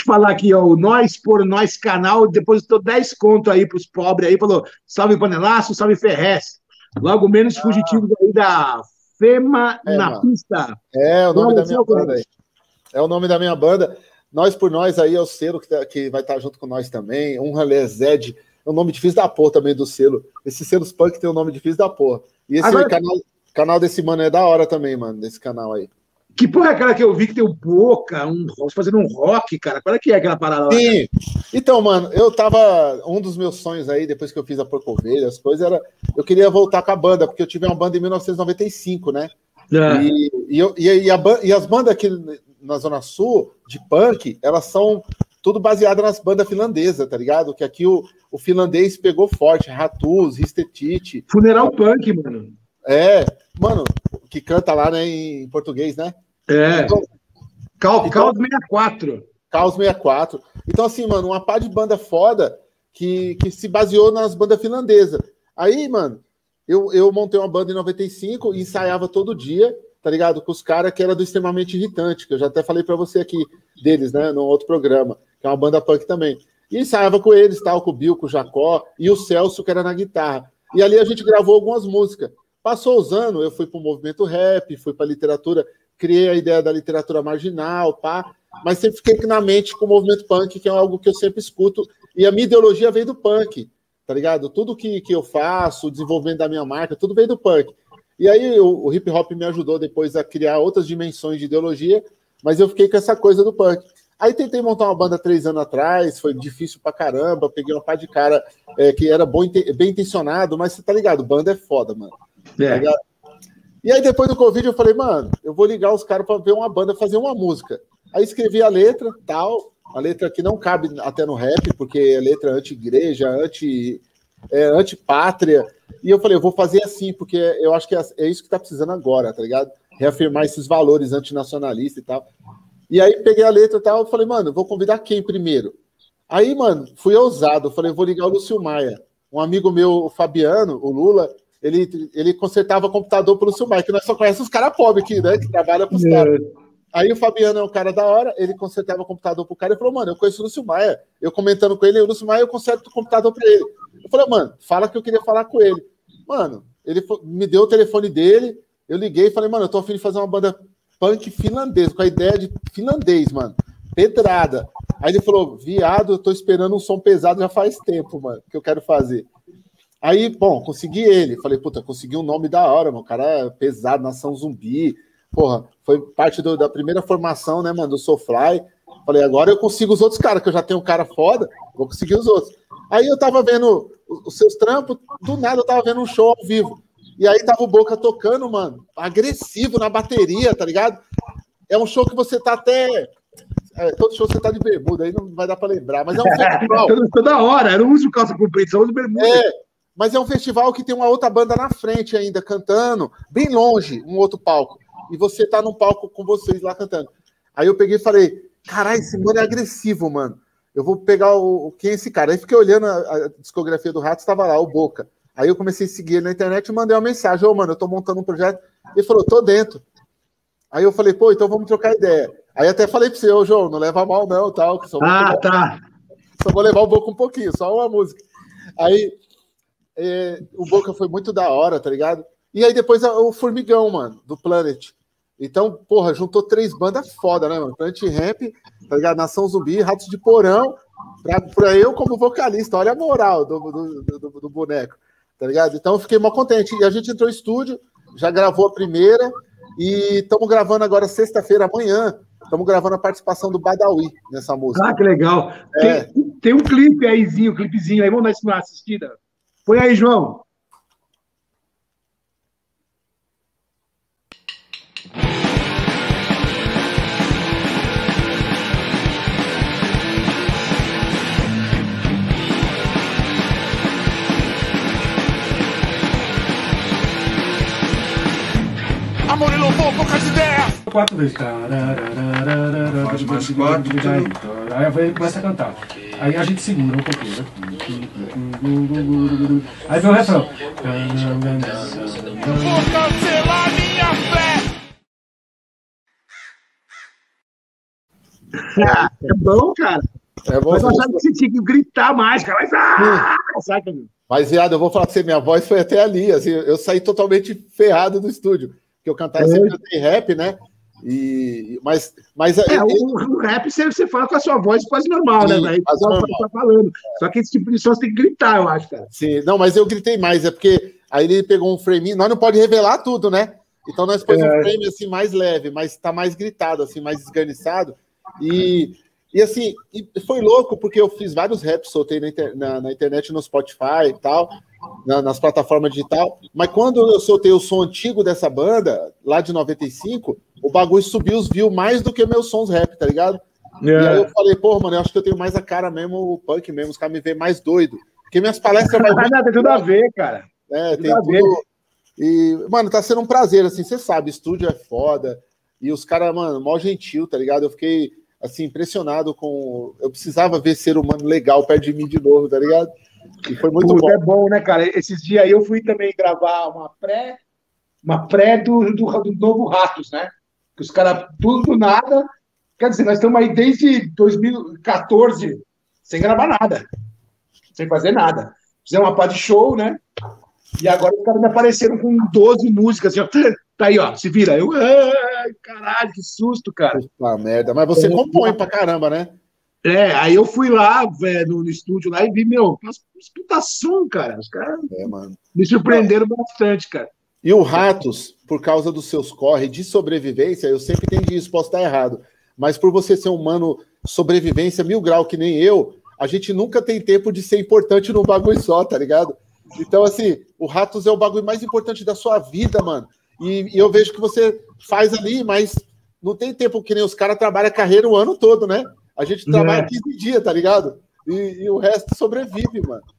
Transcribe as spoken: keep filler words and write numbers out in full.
falar aqui, ó, o Nós por Nós canal depositou dez conto aí pros pobres aí, falou, salve Panelaço, salve Ferrez. Logo menos Ah. fugitivos aí da Fema É, na mano. pista. É o nome da minha Céu, banda aí. É o nome da minha banda. Nós por Nós aí é o selo que, tá, que vai estar junto com nós também. Um Ralé Zed. É um nome difícil da porra também do selo. Esses selos punk tem um nome difícil da porra. E esse Agora... aí, canal, canal desse mano é da hora também, mano. Desse canal aí. Que porra é aquela que eu vi que tem o Boca, um, fazendo um rock, cara? Qual é que é aquela parada lá? Sim. Então, mano, eu tava... Um dos meus sonhos aí, depois que eu fiz a Porco Ovelha, as coisas, era... Eu queria voltar com a banda, porque eu tive uma banda em mil novecentos e noventa e cinco, né? É. E, e, eu, e, e, a, e as bandas aqui na Zona Sul, de punk, elas são tudo baseadas nas bandas finlandesas, tá ligado? Que aqui o, o finlandês pegou forte. Ratus, Ristetite. Funeral Punk, mano. É, mano, que canta lá, né, em português, né? É. Então, Cal, então, Caos sessenta e quatro. Caos sessenta e quatro. Então, assim, mano, uma pá de banda foda que, que se baseou nas bandas finlandesas. Aí, mano, eu, eu montei uma banda em noventa e cinco e ensaiava todo dia, tá ligado? Com os caras que era do Extremamente Irritante, que eu já até falei pra você aqui deles, né, no outro programa, que é uma banda punk também. E ensaiava com eles, tal, com o Bill, com o Jacó e o Celso, que era na guitarra. E ali a gente gravou algumas músicas. Passou os anos, eu fui para o movimento rap, fui para a literatura, criei a ideia da literatura marginal, pá, mas sempre fiquei na mente com o movimento punk, que é algo que eu sempre escuto, e a minha ideologia veio do punk, tá ligado? Tudo que, que eu faço, o desenvolvimento da minha marca, tudo veio do punk. E aí o, o hip hop me ajudou depois a criar outras dimensões de ideologia, mas eu fiquei com essa coisa do punk. Aí tentei montar uma banda três anos atrás, foi difícil pra caramba, peguei uma pá de cara é, que era bom, bem intencionado, mas você tá ligado, banda é foda, mano. É. Tá, e aí depois do Covid eu falei, mano, eu vou ligar os caras para ver uma banda fazer uma música. Aí escrevi a letra, tal, a letra que não cabe até no rap, porque é letra anti-igreja, anti, é, anti-pátria, e eu falei, eu vou fazer assim, porque eu acho que é, é isso que tá precisando agora, tá ligado? Reafirmar esses valores antinacionalistas e tal. E aí peguei a letra e tal, eu falei, mano, vou convidar quem primeiro? Aí, mano, fui ousado, eu falei, vou ligar o Lúcio Maia. Um amigo meu, o Fabiano, o Lula, Ele, ele consertava computador pelo seu Maia, que nós só conhecemos os caras pobres aqui, né? Que trabalham pros é. caras. Aí o Fabiano é um cara da hora, ele consertava computador pro cara e falou, mano, eu conheço o Lúcio Maia. Eu comentando com ele, o Lúcio Maia, eu conserto o computador pra ele. Eu falei, mano, fala que eu queria falar com ele. Mano, ele me deu o telefone dele, eu liguei e falei, mano, eu tô a fim de fazer uma banda punk finlandês, com a ideia de finlandês, mano. Pedrada. Aí ele falou, viado, eu tô esperando um som pesado já faz tempo, mano, que eu quero fazer. Aí, bom, consegui ele. Falei, puta, consegui um nome da hora, mano. O cara é pesado, Nação Zumbi. Porra, foi parte do, da primeira formação, né, mano, do Soulfly. Falei, agora eu consigo os outros caras, que eu já tenho um cara foda, vou conseguir os outros. Aí eu tava vendo os seus trampos, do nada eu tava vendo um show ao vivo. E aí tava o Boca tocando, mano, agressivo na bateria, tá ligado? É um show que você tá até... É, todo show você tá de bermuda, aí não vai dar pra lembrar, mas é um festival. Toda hora, era um uso calça comprida, só uso bermuda. É, mas é um festival que tem uma outra banda na frente ainda, cantando, bem longe, um outro palco. E você tá num palco com vocês lá cantando. Aí eu peguei e falei, caralho, esse mano é agressivo, mano. Eu vou pegar o... Quem é esse cara? Aí fiquei olhando a, a discografia do Ratos, estava lá, o Boca. Aí eu comecei a seguir ele na internet e mandei uma mensagem, ô, oh, mano, eu tô montando um projeto. Ele falou, tô dentro. Aí eu falei, pô, então vamos trocar ideia. Aí até falei pra você, ô, João, não leva mal não, tal. Que só vou ah, pegar... tá. Só vou levar o Boca um pouquinho, só uma música. Aí é, o Boca foi muito da hora, tá ligado? E aí depois o Formigão, mano, do Planet. Então, porra, juntou três bandas foda, né, mano? Planet Ramp, tá ligado? Nação Zumbi, Ratos de Porão, pra, pra eu como vocalista, olha a moral do, do, do, do boneco, tá ligado? Então eu fiquei mó contente. E a gente entrou em estúdio, já gravou a primeira, e estamos gravando agora sexta-feira, amanhã, estamos gravando a participação do Badawi nessa música. Ah, que legal. É. Tem, tem um clipe aí, um clipezinho aí, vamos dar uma assistida. Põe aí, João. Amor e louvor, poucas ideias. Quatro vezes. Faz mais quatro. Aí ele começa a cantar. Aí a gente segura um pouquinho. Aí vem o refrão. Vou cancelar minha fé. Ah, é bom, cara. É bom. Mas eu achava que você tinha que gritar mais, cara. Mas, ah, saca? Mas, viado, eu vou falar pra você, minha voz foi até ali, assim, eu saí totalmente ferrado do estúdio, porque eu cantava, eu sempre cantei rap, né? E, mas, mas é, eu, o, o rap você, você fala com a sua voz quase normal, sim, né? Aí você tá falando. Só que esse tipo de som você tem que gritar, eu acho, cara. Sim, não, mas eu gritei mais, é porque aí ele pegou um frame, nós não pode revelar tudo, né? Então nós pôs é. um frame assim mais leve, mas tá mais gritado, assim, mais esganiçado. E, e assim, e foi louco, porque eu fiz vários raps, soltei na, inter, na, na internet, no Spotify e tal, na, nas plataformas digital, mas quando eu soltei o som antigo dessa banda, lá de noventa e cinco, o bagulho subiu os views mais do que meus sons rap, tá ligado? Yeah. E aí eu falei, pô, mano, eu acho que eu tenho mais a cara mesmo, o punk mesmo, os caras me veem mais doido. Porque minhas palestras... Vai tem tudo a ver, cara. É, tem tudo... Ver. E, mano, tá sendo um prazer, assim, você sabe, estúdio é foda, e os caras, mano, mó gentil, tá ligado? Eu fiquei, assim, impressionado com... Eu precisava ver ser humano legal perto de mim de novo, tá ligado? E foi muito Puta, bom. É bom, né, cara? Esses dias aí eu fui também gravar uma pré, uma pré do, do, do novo Ratos, né? Que os caras, tudo do nada... Quer dizer, nós estamos aí desde dois mil e quatorze sem gravar nada, sem fazer nada. Fizemos uma pá de show, né? E agora os caras me apareceram com doze músicas. Assim, ó, tá aí, ó, se vira. Eu, ai, caralho, que susto, cara. Puta merda, mas você é, compõe pra caramba, né? É, aí eu fui lá véio, no, no estúdio lá e vi, meu, umas som, cara. Os caras é, me surpreenderam não. bastante, cara. E o Ratos, por causa dos seus corre de sobrevivência, eu sempre entendi isso, posso estar errado. Mas por você ser um mano sobrevivência mil grau que nem eu, a gente nunca tem tempo de ser importante num bagulho só, tá ligado? Então, assim, o Ratos é o bagulho mais importante da sua vida, mano. E, e eu vejo que você faz ali, mas não tem tempo que nem os caras trabalham a carreira o ano todo, né? A gente trabalha é. quinze dias, tá ligado? E, e o resto sobrevive, mano.